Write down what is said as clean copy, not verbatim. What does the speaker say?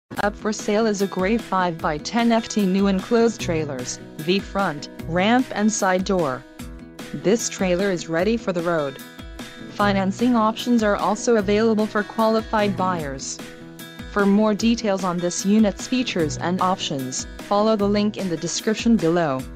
Up for sale is a gray 5x10ft new enclosed trailers, V-front, ramp and side door. This trailer is ready for the road. Financing options are also available for qualified buyers. For more details on this unit's features and options, follow the link in the description below.